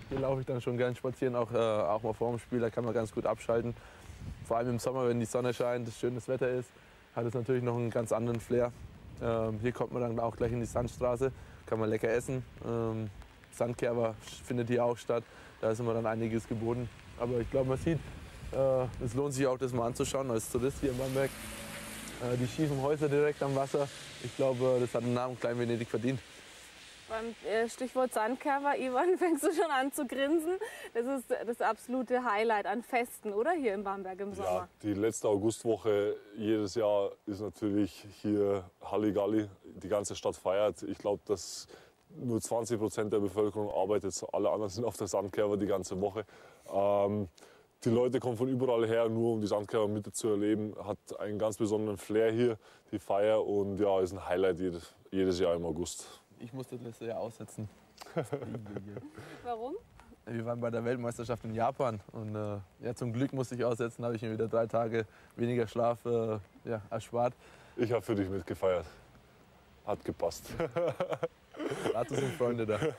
Hier laufe ich dann schon gern spazieren, auch mal vor dem Spiel. Da kann man ganz gut abschalten. Vor allem im Sommer, wenn die Sonne scheint, das schönes Wetter ist, hat es natürlich noch einen ganz anderen Flair. Hier kommt man dann auch gleich in die Sandstraße, kann man lecker essen. Sandkerber findet hier auch statt. Da ist immer dann einiges geboten. Aber ich glaube, man sieht, es lohnt sich auch, das mal anzuschauen als Tourist hier in Bamberg. Die schiefen Häuser direkt am Wasser. Ich glaube, das hat den Namen Klein Venedig verdient. Beim Stichwort Sandkerber, Ivan, fängst du schon an zu grinsen. Das ist das absolute Highlight an Festen, oder? Hier in Bamberg im Sommer. Ja, die letzte Augustwoche jedes Jahr ist natürlich hier Halligalli. Die ganze Stadt feiert. Ich glaube, dass nur 20% der Bevölkerung arbeitet. Alle anderen sind auf der Sandkerber die ganze Woche. Die Leute kommen von überall her, nur um die Sandkerber mitzuerleben. Hat einen ganz besonderen Flair hier, die Feier. Und ja, ist ein Highlight jedes Jahr im August. Ich musste das ja aussetzen. Warum? Wir waren bei der Weltmeisterschaft in Japan und ja, zum Glück musste ich aussetzen, habe ich mir wieder 3 Tage weniger Schlaf erspart. Ich habe für dich mitgefeiert. Hat gepasst. Dazu sind Freunde da.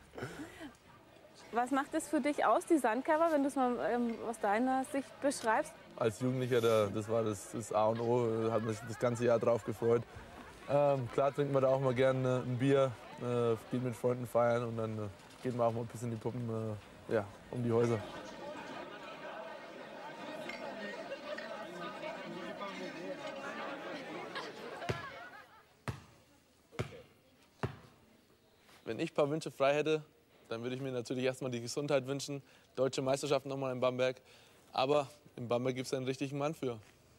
Was macht es für dich aus, die Sandkerber, wenn du es mal aus deiner Sicht beschreibst? Als Jugendlicher, das war das A und O, hat mich das ganze Jahr drauf gefreut. Klar trinkt man da auch mal gerne ein Bier, geht mit Freunden feiern und dann geht man auch mal ein bisschen die Puppen um die Häuser. Wenn ich ein paar Wünsche frei hätte, dann würde ich mir natürlich erstmal die Gesundheit wünschen. Deutsche Meisterschaft nochmal in Bamberg. Aber in Bamberg gibt es einen richtigen Mann für.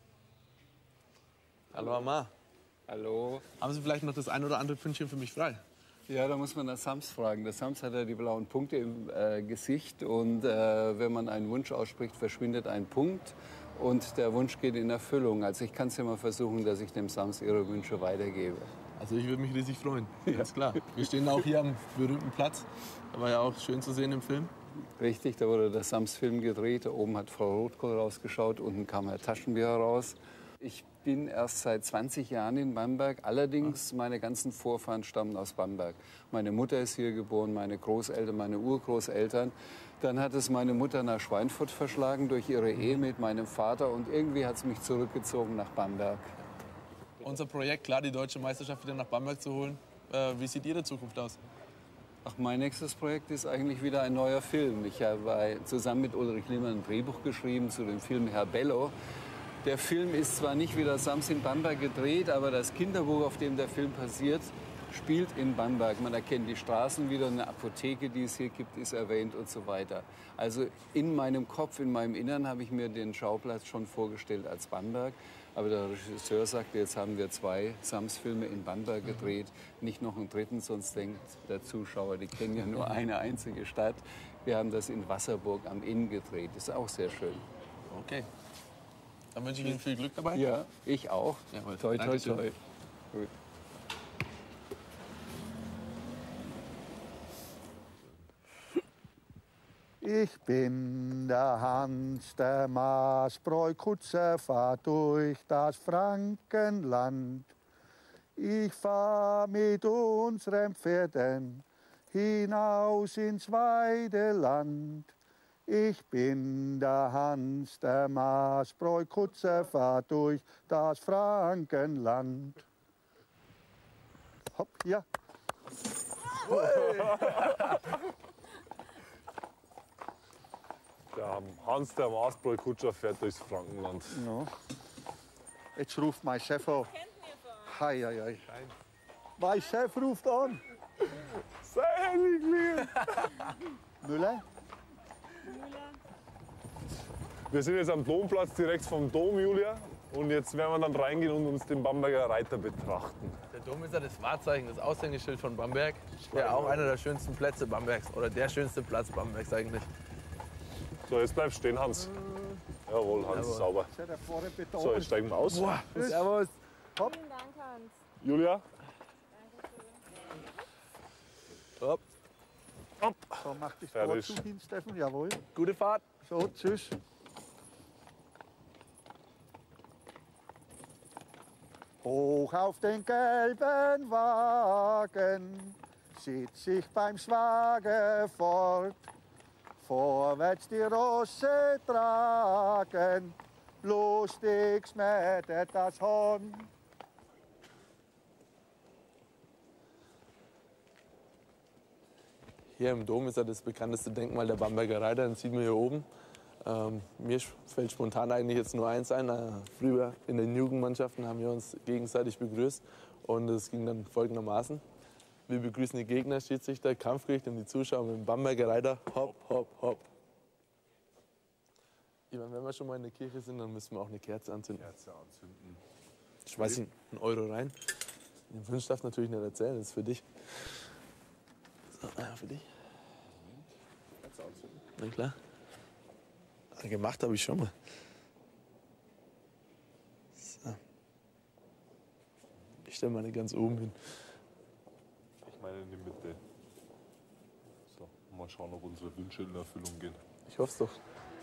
Hallo Mama. Hallo. Haben Sie vielleicht noch das ein oder andere Pünktchen für mich frei? Ja, da muss man das Sams fragen. Der Sams hat ja die blauen Punkte im Gesicht. Und wenn man einen Wunsch ausspricht, verschwindet ein Punkt. Und der Wunsch geht in Erfüllung. Also ich kann es ja mal versuchen, dass ich dem Sams Ihre Wünsche weitergebe. Also ich würde mich riesig freuen, ganz klar. Wir stehen auch hier am berühmten Platz. Da war ja auch schön zu sehen im Film. Richtig, da wurde der Sams-Film gedreht. Da oben hat Frau Rotkohl rausgeschaut, unten kam Herr Taschenbier raus. Ich bin erst seit 20 Jahren in Bamberg. Allerdings, meine ganzen Vorfahren stammen aus Bamberg. Meine Mutter ist hier geboren, meine Großeltern, meine Urgroßeltern. Dann hat es meine Mutter nach Schweinfurt verschlagen durch ihre Ehe mit meinem Vater. Und irgendwie hat es mich zurückgezogen nach Bamberg. Unser Projekt, klar, die deutsche Meisterschaft wieder nach Bamberg zu holen. Wie sieht Ihre Zukunft aus? Ach, mein nächstes Projekt ist eigentlich wieder ein neuer Film. Ich habe zusammen mit Ulrich Lehmann ein Drehbuch geschrieben zu dem Film Herr Bello. Der Film ist zwar nicht wie der Sams in Bamberg gedreht, aber das Kinderbuch, auf dem der Film passiert, spielt in Bamberg. Man erkennt die Straßen wieder, eine Apotheke, die es hier gibt, ist erwähnt und so weiter. Also in meinem Kopf, in meinem Innern habe ich mir den Schauplatz schon vorgestellt als Bamberg. Aber der Regisseur sagte, jetzt haben wir 2 Sams-Filme in Bamberg gedreht, nicht noch einen dritten, sonst denkt der Zuschauer, die kennen ja nur eine einzige Stadt. Wir haben das in Wasserburg am Inn gedreht, ist auch sehr schön. Okay. Dann wünsche ich Ihnen viel Glück dabei. Ja, ich auch. Jawohl. Toi, toi, Dankeschön. toi. Gut. Ich bin der Hans, der Maßbräu-Kutscher, fahr durch das Frankenland. Ich fahr mit unseren Pferden hinaus ins Weideland. Ich bin der Hans, der Maßbräu-Kutscher, fahr durch das Frankenland. Hopp, ja. Der Hans, der Maßbräu-Kutscher, fährt durchs Frankenland. No. Jetzt ruft mein Chef an. Hei, hei, hei. Mein Chef ruft an. Sei ehrlich, lieb. Müller? Wir sind jetzt am Domplatz direkt vom Dom, Julia. Und jetzt werden wir dann reingehen und uns den Bamberger Reiter betrachten. Der Dom ist ja das Wahrzeichen, das Aushängeschild von Bamberg. Ja, auch einer der schönsten Plätze Bambergs. Oder der schönste Platz Bambergs eigentlich. So, jetzt bleib stehen, Hans. Jawohl, Hans, Jawohl. sauber. So, jetzt steigen wir aus. Servus. Vielen Dank, Hans. Julia, Hopp. So, mach dich Fertig. dort zu hin, Steffen. Jawohl. Gute Fahrt. So, tschüss. Hoch auf den gelben Wagen sitz ich beim Schwager fort. vorwärts die Rosse tragen, lustig schmettert das Horn. Hier im Dom ist ja das bekannteste Denkmal der Bamberger Reiter, den sieht man hier oben. Mir fällt spontan eigentlich jetzt nur eins ein. Früher in den Jugendmannschaften haben wir uns gegenseitig begrüßt und es ging dann folgendermaßen. Wir begrüßen die Gegner, Schiedsrichter, Kampfgericht und die Zuschauer mit dem Bamberger Reiter. Hopp, hopp, hopp. Ich meine, wenn wir schon mal in der Kirche sind, dann müssen wir auch eine Kerze anzünden. Ich schmeiß Ihnen einen Euro rein. Den Wunsch darfst du natürlich nicht erzählen, das ist für dich. So, für dich. Na klar. Gemacht habe ich schon mal. So. Ich stelle meine ganz oben hin. Ich meine in die Mitte. So, mal schauen, ob unsere Wünsche in Erfüllung gehen. Ich hoffe es doch.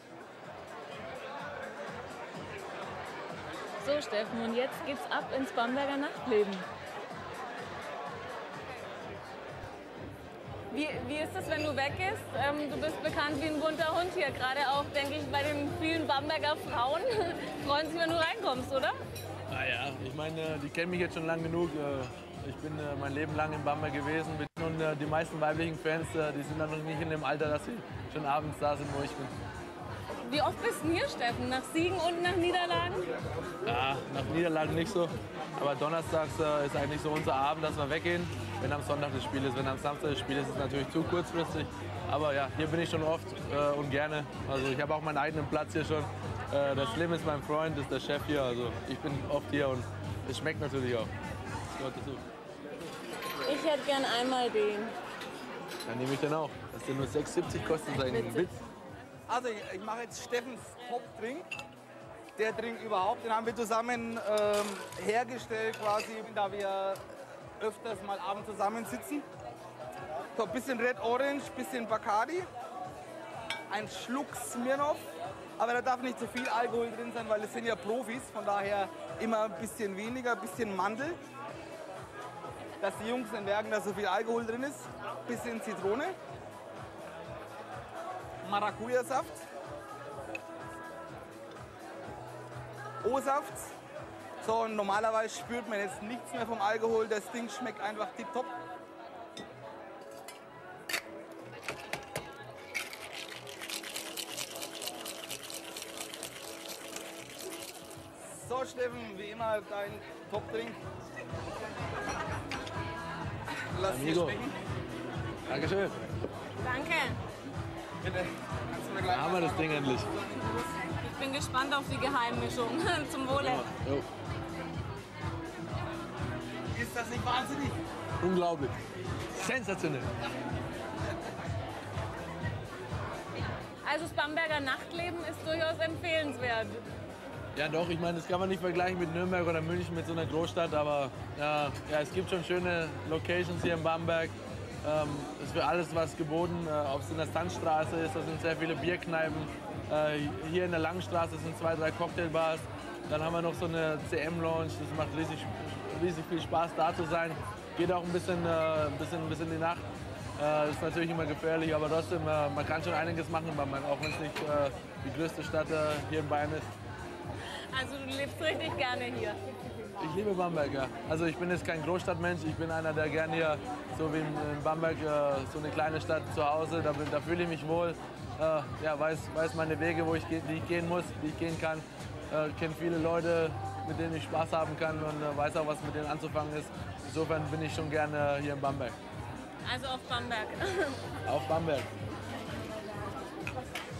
So, Steffen, und jetzt geht's ab ins Bamberger Nachtleben. Wie ist es, wenn du weggehst? Du bist bekannt wie ein bunter Hund hier, gerade auch, denke ich, bei den vielen Bamberger Frauen. Freuen sich, wenn du reinkommst, oder? Naja, ich meine, die kennen mich jetzt schon lang genug. Ich bin mein Leben lang in Bamberg gewesen. Und die meisten weiblichen Fans, die sind dann noch nicht in dem Alter, dass sie schon abends da sind, wo ich bin. Wie oft bist du hier, Steffen? Nach Siegen und nach Niederlagen? Ja, nach Niederlagen nicht so. Aber donnerstags ist eigentlich so unser Abend, dass wir weggehen, wenn am Sonntag das Spiel ist. Wenn am Samstag das Spiel ist, ist es natürlich zu kurzfristig. Aber ja, hier bin ich schon oft und gerne. Also ich habe auch meinen eigenen Platz hier schon. Der Slim ist mein Freund, ist der Chef hier. Also ich bin oft hier und es schmeckt natürlich auch. Das gehört dazu. Ich hätte gern einmal den. Dann nehme ich den auch. Das sind nur 6,70 kostet sein Witz. Also ich mache jetzt Steffens Top-Drink. Der Drink überhaupt, den haben wir zusammen hergestellt quasi, da wir öfters mal abends zusammensitzen. So, ein bisschen Red Orange, bisschen Bacardi, ein Schluck Smirnoff, aber da darf nicht zu viel Alkohol drin sein, weil es sind ja Profis, von daher immer ein bisschen weniger, ein bisschen Mandel, dass die Jungs nicht merken, dass so viel Alkohol drin ist, bisschen Zitrone, Maracuja-Saft, O-Saft. So, und normalerweise spürt man jetzt nichts mehr vom Alkohol. Das Ding schmeckt einfach tipptopp. So, Steffen, wie immer dein Top-Drink. Lass dir Amigo. schmecken. Dankeschön. Danke. Bitte. Kannst du mir gleich Haben wir das Ding endlich. Ich bin gespannt auf die Geheimmischung. Zum Wohle. Jo. Ist das nicht wahnsinnig? Unglaublich. Sensationell. Also das Bamberger Nachtleben ist durchaus empfehlenswert. Ja doch, ich meine, das kann man nicht vergleichen mit Nürnberg oder München, mit so einer Großstadt, aber ja, es gibt schon schöne Locations hier in Bamberg. Es ist für alles was geboten, ob es in der Sandstraße ist, da sind sehr viele Bierkneipen. Hier in der Langstraße sind 2, 3 Cocktailbars. Dann haben wir noch so eine CM-Lounge, das macht riesig viel Spaß da zu sein. Geht auch ein bisschen in die Nacht. Ist natürlich immer gefährlich, aber trotzdem, man kann schon einiges machen in Bamberg, auch wenn es nicht die größte Stadt hier in Bayern ist. Also du lebst richtig gerne hier. Ich liebe Bamberg, ja. Also ich bin jetzt kein Großstadtmensch, ich bin einer, der gerne hier, so wie in Bamberg, so eine kleine Stadt zu Hause, da fühle ich mich wohl. Ja, weiß meine Wege, die ich gehen muss, die ich gehen kann. Kenne viele Leute, mit denen ich Spaß haben kann und weiß auch, was mit denen anzufangen ist. Insofern bin ich schon gerne hier in Bamberg. Also auf Bamberg. Auf Bamberg.